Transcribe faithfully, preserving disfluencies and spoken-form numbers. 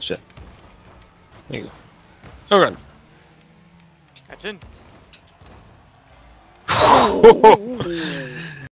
shit. There you go. Oh, run. That's in. Oh,